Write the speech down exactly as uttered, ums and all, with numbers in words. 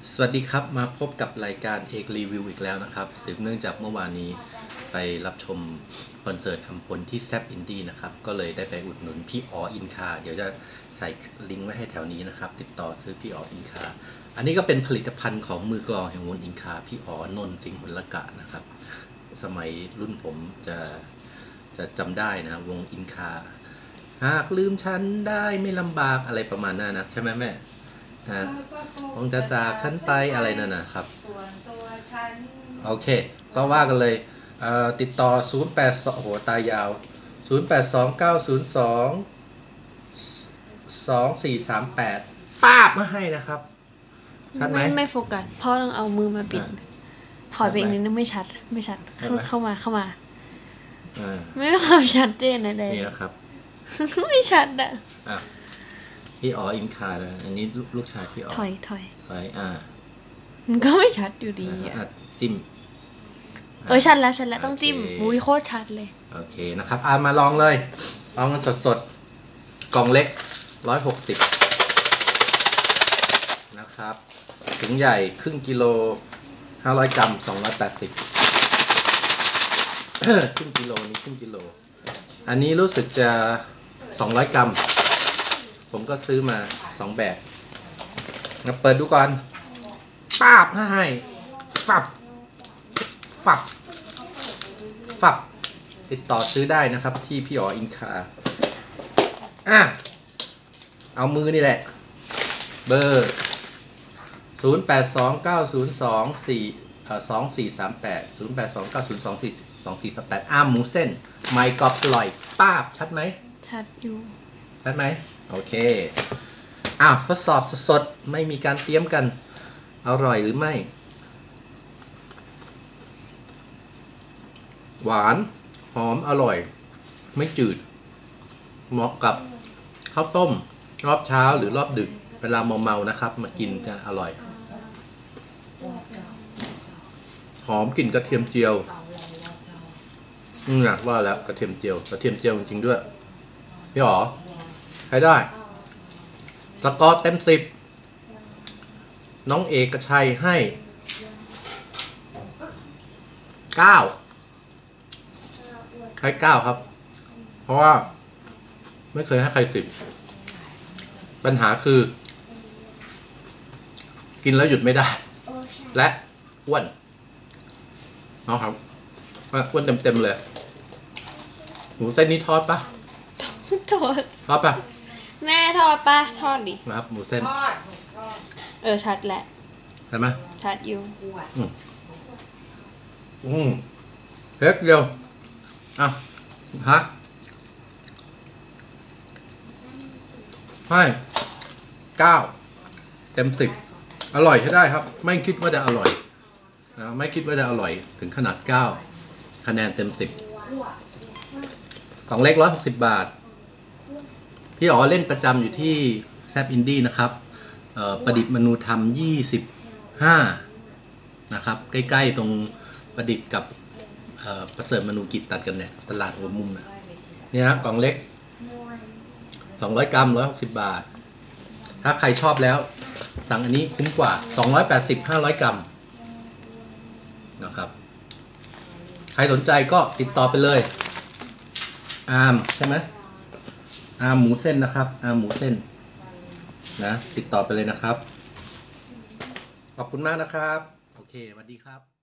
สวัสดีครับมาพบกับรายการเอกรีวิวอีกแล้วนะครับสืบเนื่องจากเมื่อวานนี้ไปรับชมคอนเสิร์ตอัมพลที่แซบอินดี้นะครับก็เลยได้ไปอุดหนุนพี่อ๋ออินคาเดี๋ยวจะใส่ลิงก์ไว้ให้แถวนี้นะครับติดต่อซื้อพี่อ๋ออินคาอันนี้ก็เป็นผลิตภัณฑ์ของมือกลองแห่งวงอินคาพี่อ๋อนนท์สิงห์หุลกะนะครับสมัยรุ่นผมจะจะจำได้นะวงอินคาหากลืมฉันได้ไม่ลำบากอะไรประมาณนั้นนะใช่ไหมแม่ฮะคงจะจากฉันไปอะไรนั่นนะครับโอเคก็ว่ากันเลยเอ่อติดต่อศูนย์ แปด สองโอ้โหตายาวศูนย์ แปด สอง เก้า ศูนย์ สอง สอง สี่ สาม แปดป้าบมาให้นะครับชัดไหมไม่ไม่โฟกัสพ่อต้องเอามือมาปิดถอยไปอีกนิดนึงไม่ชัดไม่ชัดเข้าเข้ามาเข้ามาไม่มีความชัดเจนอะไรนี่นะครับไม่ชัดอ่ะอ่ะพี่อ๋ออินคาเลยอันนี้ลูกชายพี่อ๋อถอยถอยถอยอ่ามันก็ไม่ชัดอยู่ดีอ่ะจิ้มเออชัดแล้วชัดแล้วต้องจิ้มมุ้ยโคตรชัดเลยโอเคนะครับอ่ามาลองเลยลองกันสดๆกล่องเล็กร้อยหกสิบนะครับถุงใหญ่ครึ่งกิโลห้าร้อยกรัมสองร้อยแปดสิบครึ่งกิโลนี้ครึ่งกิโลอันนี้รู้สึกจะสองร้อยกรัมผมก็ซื้อมาสองแบบมาเปิดดูก่อนป้าบให้ฝับฝับฝับติดต่อซื้อได้นะครับที่พี่อ๋ออินคาอ่ะเอามือนี่แหละเบอร์ศูนย์ แปด สอง เก้า ศูนย์ สอง สี่ เอ่อ สอง สี่ สาม แปด ศูนย์ แปด สอง เก้า ศูนย์ สอง สี่ สอง สี่ สาม แปดอ้ามหมูเส้นไมค์กรอบอร่อยป้าบชัดไหมชัดอยู่ชัดไหมโอเคอ้าวทดสอบสดๆไม่มีการเตรียมกันอร่อยหรือไม่หวานหอมอร่อยไม่จืดเหมาะกับข้าวต้มรอบเช้าหรือรอบดึกเวลาเมาๆนะครับมากินจะอร่อยหอมกลิ่นกระเทียมเจียวอืมนะว่าแล้วกระเทียมเจียวกระเทียมเจียวจริงๆด้วยพี่อ๋อใช้ได้สกอร์เต็มสิบน้องเอกชัยให้เก้าให้เก้าครับ เพราะว่าไม่เคยให้ใครสิบปัญหาคือ กินแล้วหยุดไม่ได้และอ้วนเนาะครับอ้วนเต็มๆเลยหมูเส้นนี้ทอดปะทอดทอดปะแม่ทอดปะทอดดินะครับหมูเส้นเออชัดแหละใช่ไหมชัดอยู่อืมอืมเล็กเดียวอ่ะฮะให้เก้าเต็มสิบอร่อยใช่ได้ครับไม่คิดว่าจะอร่อยนะไม่คิดว่าจะอร่อยถึงขนาดเก้าคะแนนเต็มสิบกล่องเล็กร้อยหกสิบบาทพี่อ๋อเล่นประจำอยู่ที่แซบอินดี้นะครับประดิษฐ์มนูธรรมยี่สิบห้านะครับใกล้ๆตรงประดิษฐ์กับประเสริฐมนูกิจตัดกันเนี่ยตลาดหัวมุมนะเนี่ยนะกล่องเล็กสองร้อยกรัมร้อยหกสิบบาทถ้าใครชอบแล้วสั่งอันนี้คุ้มกว่าสองร้อยแปดสิบ ห้าร้อยกรัมนะครับใครสนใจก็ติดต่อไปเลยอาร์มใช่ไหมอาร์มหมูเส้นนะครับอาร์มหมูเส้นนะติดต่อไปเลยนะครับขอบคุณมากนะครับโอเคสวัสดีครับ